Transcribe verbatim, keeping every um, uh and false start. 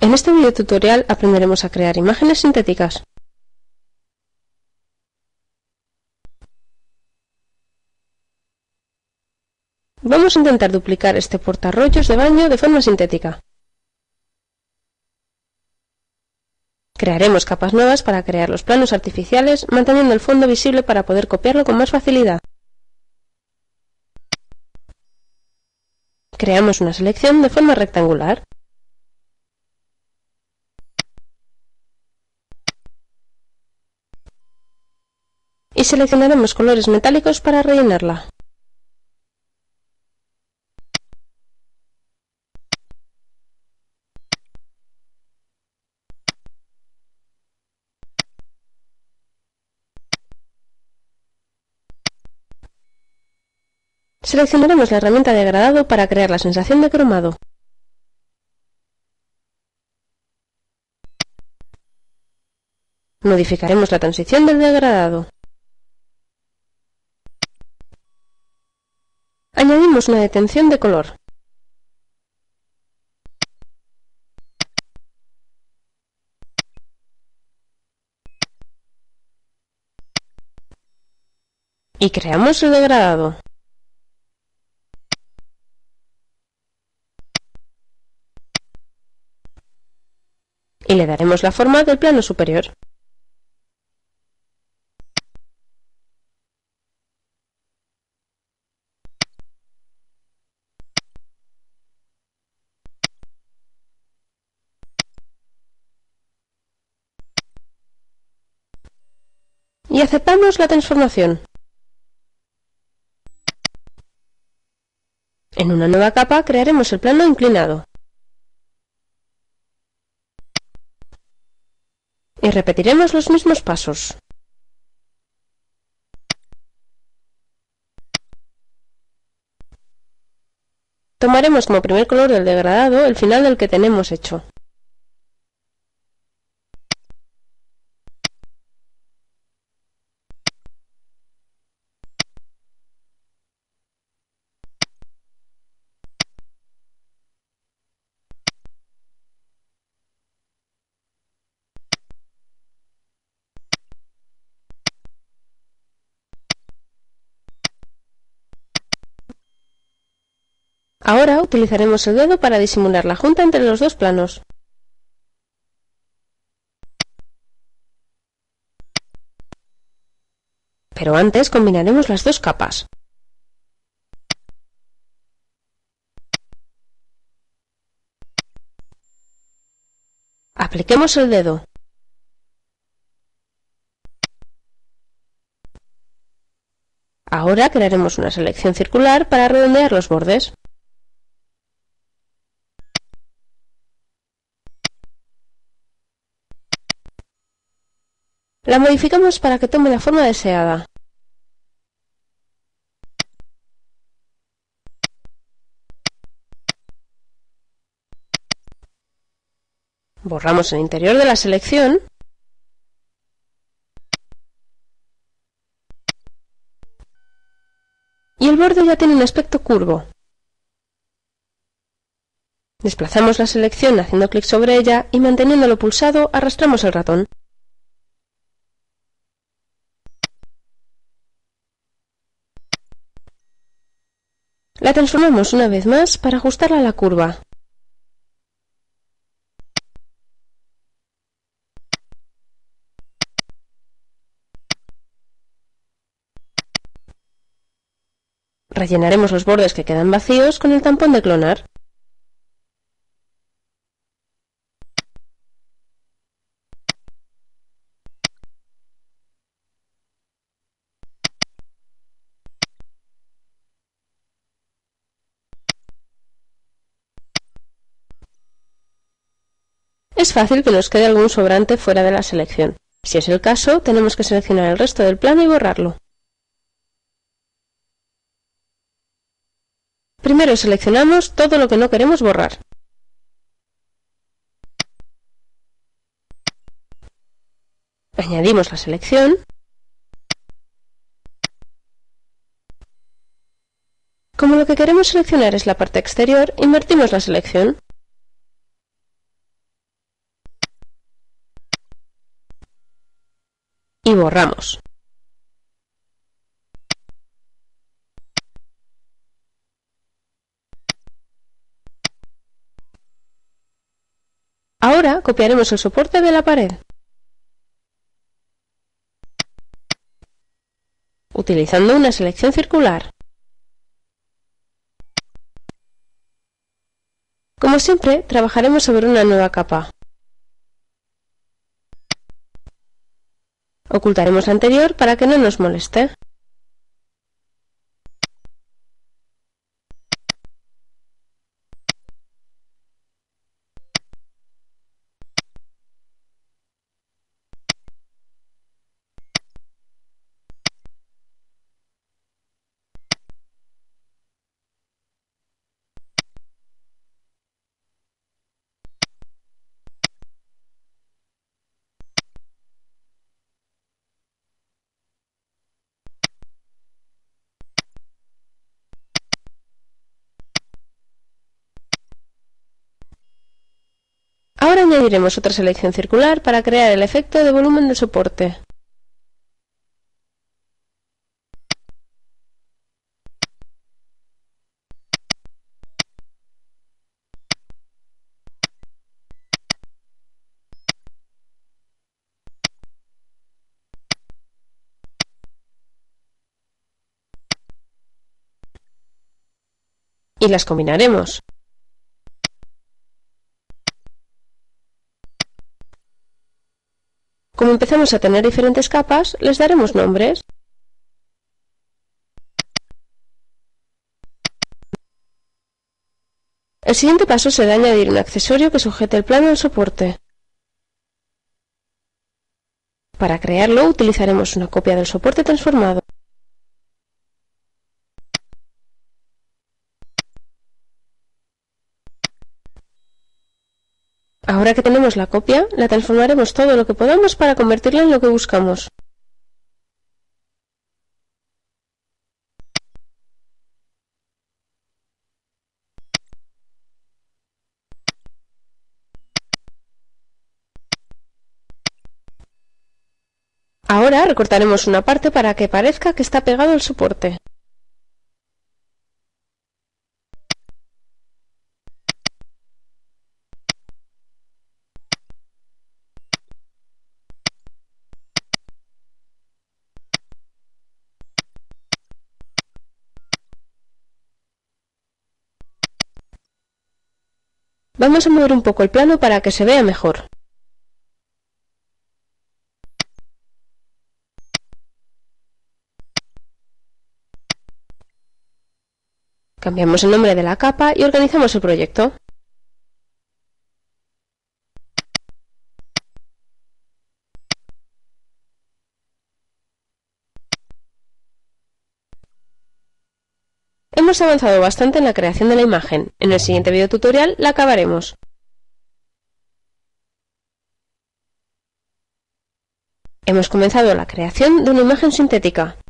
En este video tutorial aprenderemos a crear imágenes sintéticas. Vamos a intentar duplicar este portarrollos de baño de forma sintética. Crearemos capas nuevas para crear los planos artificiales, manteniendo el fondo visible para poder copiarlo con más facilidad. Creamos una selección de forma rectangular. Y seleccionaremos colores metálicos para rellenarla. Seleccionaremos la herramienta de degradado para crear la sensación de cromado. Modificaremos la transición del degradado. Añadimos una detención de color. Y creamos el degradado. Y le daremos la forma del plano superior. Y aceptamos la transformación. En una nueva capa crearemos el plano inclinado. Y repetiremos los mismos pasos. Tomaremos como primer color del degradado el final del que tenemos hecho. Ahora utilizaremos el dedo para disimular la junta entre los dos planos. Pero antes combinaremos las dos capas. Apliquemos el dedo. Ahora crearemos una selección circular para redondear los bordes. La modificamos para que tome la forma deseada. Borramos el interior de la selección. Y el borde ya tiene un aspecto curvo. Desplazamos la selección haciendo clic sobre ella y manteniéndolo pulsado arrastramos el ratón. La transformamos una vez más para ajustarla a la curva. Rellenaremos los bordes que quedan vacíos con el tampón de clonar. Es fácil que nos quede algún sobrante fuera de la selección. Si es el caso, tenemos que seleccionar el resto del plano y borrarlo. Primero seleccionamos todo lo que no queremos borrar. Añadimos la selección. Como lo que queremos seleccionar es la parte exterior, invertimos la selección. y borramos. Ahora copiaremos el soporte de la pared. Utilizando una selección circular. Como siempre, trabajaremos sobre una nueva capa. Ocultaremos la anterior para que no nos moleste. Ahora añadiremos otra selección circular para crear el efecto de volumen del soporte. Y las combinaremos. Como empezamos a tener diferentes capas, les daremos nombres. El siguiente paso será añadir un accesorio que sujete el plano al soporte. Para crearlo utilizaremos una copia del soporte transformado. Ahora que tenemos la copia, la transformaremos todo lo que podamos para convertirla en lo que buscamos. Ahora recortaremos una parte para que parezca que está pegado al soporte. Vamos a mover un poco el plano para que se vea mejor. Cambiamos el nombre de la capa y organizamos el proyecto. Hemos avanzado bastante en la creación de la imagen. En el siguiente video tutorial la acabaremos. Hemos comenzado la creación de una imagen sintética.